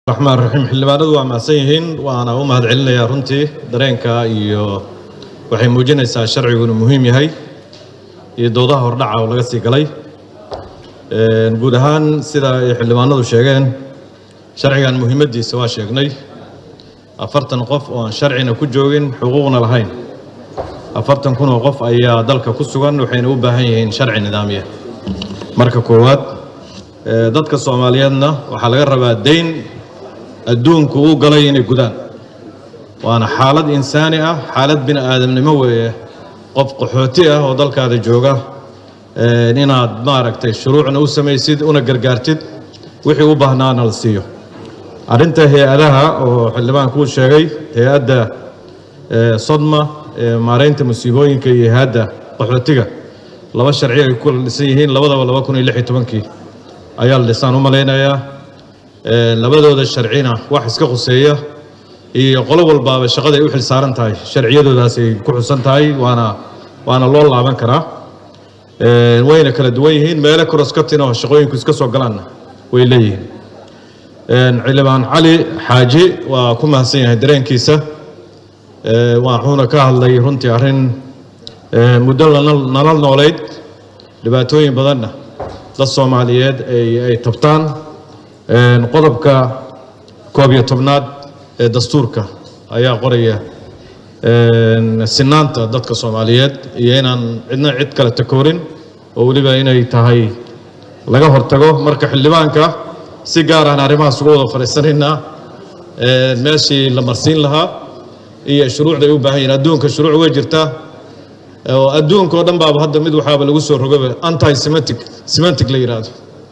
الرحمن الرحيم xildhibaanadu waa mahadsan yihiin waana u mahad celinayaa runtii dareenka iyo waxay muujinaysaa sharcigu inuu muhiim yahay iyo doodaha hordhaca oo laga sii galay guud ahaan sida ay xildhibaanadu sheegeen sharcigan muhiimadiisa waa sheegnay 40 qof oo aan sharcina ku joogin xuquuqna lahayn 40 kun oo qof ayaa dalka ku sugan waxayna u baahan yihiin sharci nidaamiye marka koowaad dadka Soomaaliyeedna waxa laga rabaa deyn adduunku uu galay inay gudaan waana xaalad insaani ah xaalad bin aadamnimo weeye qof qaxooti ah oo dalkaada jooga inaad maaragtay shuruucna u samaysid una gargaartid wixii u baahnaana la siiyo arinta hay'adaha oo xildhibaanku sheegay hay'adda Sodma maareynta musiibooyinka iyo hay'adda qaxootiga laba sharci ay ku dhisan yihiin labadaba 2016 ayaa la dhisaan u maleynayaa labadooda sharcina wax iska quseeya iyo qolo walbaaba shaqada ay u xil saaran tahay sharciyadoodaas ay ku xusan tahay waana loo laaban karaa wayna kala duwan yihiin meelo cross-cutting oo shaqooyinku iska soo galaan way leeyihiin xildhibaan cali xaaji waa ku mahadsan yahay dareenkiisa waxuuna ka hadlay runtii arrin muddo nala nooleyd dhibaatooyin badanna dad Soomaaliyeed ay tabtaan qodobka 11aad ee dastuurka ayaa qoraya sinaanta dadka Soomaaliyeed iyo inaan cidna cid kale takoorin oo waliba inay tahay laga hortago marka xildhibaanka si gaar ah arrimahaas ugu wada fariisanayna meeshii la marsiin lahaa iyo shuruucda ay u baahan yihiin adduunka shuruuc way jirtaa oo adduunka oo dhan baa hadda mid waxaaba lagu soo rogay anti-Semitic la yiraahdo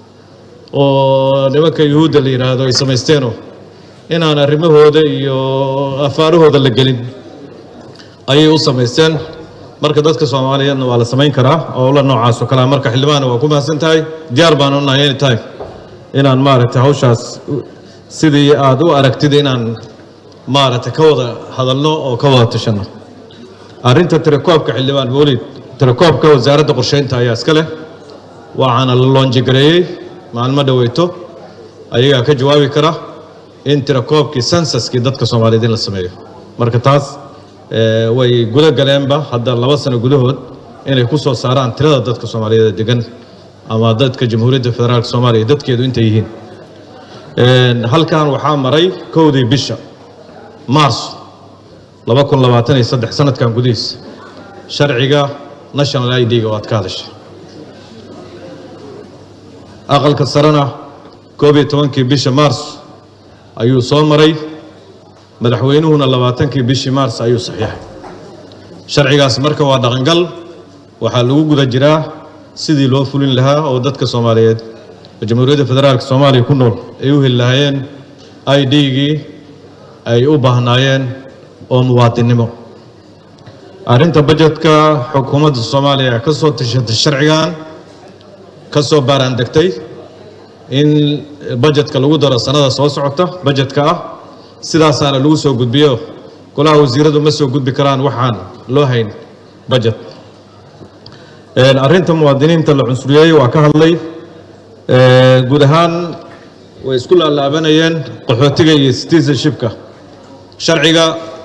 oo nimanka Yuhuudda la yiraahdo ay sameeysteeno inaan arrimahooda iyo afaarahooda la gelin ayay u sameeyeen marka dadka Soomaaliyeedna waa la sameyn karaa oo la noocaas oo kala marka xildhibaan waa ku mahadsan tahay diyaar baan u nahay anytime inaan maaragtay hawshaas sidii aad u aragtid inaan maaragtay ka wada hadalno oo ka wada tashano arrinta tirakoobka xildhibaan Mawlid tirakoobka wasaaradda qorsheynta ayaa iska leh waxaana la loonji gareeyay maalmo dhaweyto ayaga ka jawaabi kara in tirakoobkii censuskii dadka Soomaaliyeed la sameeyo marka taas way guda galeenba hadda 2 sano gudahood inay ku soo saaraan tirada dadka Soomaaliyeed degan ama dadka Jamhuuriyadda Federaalka Soomaaliya dadkeedu inta yihiin halkan waxaa maray 1 bisha Mars 2023 sanadkan gudihiisa sharciga National ID-ga waad ka hadashay aqalka sarana 12 bisha Mars ayuu soo maray madaxweynuhuna 20 bisha Mars ayuu saxiixay sharcigaas marka waa dhaqangal waxa lagu guda jiraa sidii loo fulin lahaa oo dadka Soomaaliyeed Jamhuuriyadda Federaalka Soomaaliya ku nool ay u helayeen ID-gii ay u baahnaayeen oo muwaadinimo arinta budgetka xukuumadda Soomaaliya ka soo tashatay sharcigan ka soo baaran degtay in budgetka lagu daro sanada soo socota budgetka ah sidaas aan lagu soo gudbiyo golaha wasiiradu ma soo gudbi karaan waxaan loo hayn budget arinta muwaadiniinta la cunsuriyay waa ka hadlay guud ahaan way isku laalaabanayeen qaxootiga iyo citizenshipka sharciga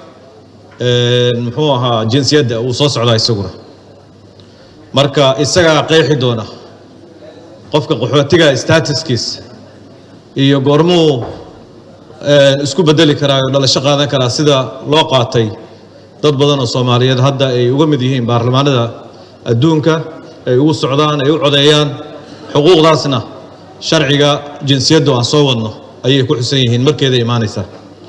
muxuu ahaa jinsiyadda uu soo socdaa isaguna marka isaga qeexi doona qofka qaxootiga statuskiisa iyo goormuu isku bedeli karaa dhalasho qaadan karaa sida loo qaatay dad badan oo Soomaaliyeed hadda ay uga mid yihiin baarlamaanada adduunka ay ugu socdaan ay u codeeyaan xuquuqdaasna sharciga jinsiyadda aan soo wadno ayay ku xusan yihiin markeeda iimaanaysa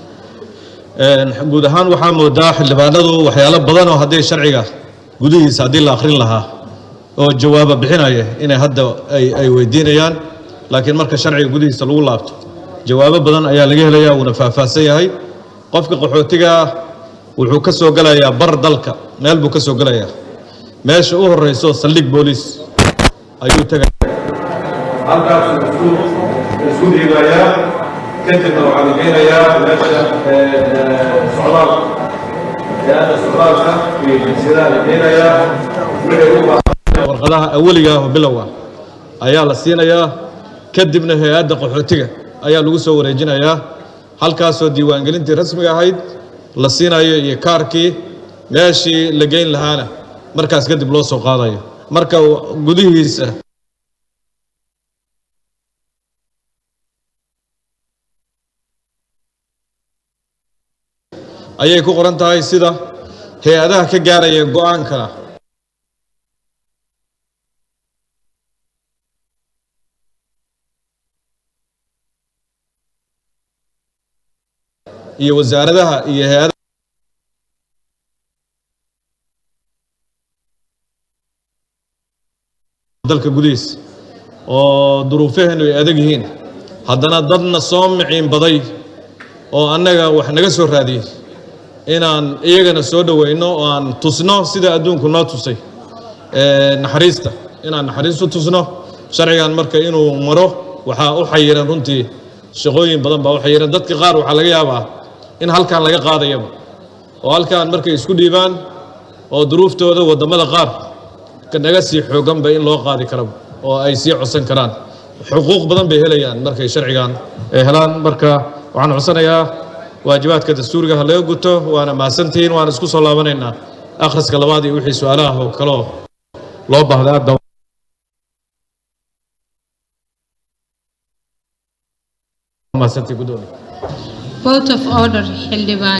guud ahaan waxaa moodaa xildhibaanadu waxyaalo badan oo haddii sharciga gudihiisa haddii la akhrin lahaa oo jawaab bixinaya inay hadda ay weydiinayaan laakiin marka sharciga gudihiisa lagu laabto jawaabo badan ayaa laga helayaa una faahfaahsan yahay qofka qaxootiga wuxuu ka soo galayaa bar dalka meel buu ka soo galayaa meesha u horeyso saldhig booliis ayuu tagay halkaas isku dhiibayaa kadibna waxaa la geynayaa meesha socdaalka iyo jinsiyadaha la geynayaa warqadaha awaliga ah oo bilow ah ayaa la siinayaa kadibna hay'adda qaxootiga ayaa lagu soo wareejinayaa halkaasoo diiwaangelintii rasmiga ahayd la siinayo iyo kaarkii meeshii la geyn lahaana markaas kadib loo soo qaadayo marka gudihiisa ayay ku qoran tahay sida hay'adaha ka gaaraya go'aanka iyo wasaaradaha iyo hay'adaha dalka gudihiisa oo duruufaheenu ay adag yihiin haddana dadna soo miciin baday oo annaga wax naga soo raadiyey inaan iyagana soo dhaweyno oo aan tusno sida adduunku noo tusay naxariista inaan naxariistu tusno sharcigan marka inuu maro waxa u xayiran runtii shaqooyin badan baa u xayiran dadka qaar waxa laga yaabaa in halkan laga qaadayaba oo halkan markay isku dhiibaan oo duruuftooda wadamada qaar ka naga sii xooganba in loo qaadi karo oo ay sii codsan karaan xuquuq badan bay helayaan markay sharcigan helaan marka waxaan codsanayaa waajibaadka dastuuriga laga guto waana mahadsantihiin waan isku soo laabanaynaa akhriska labaad iyo wixii su'aalaha oo kale loo baahdaa mahadsantii gudoomiye Vote of order, Hildeband.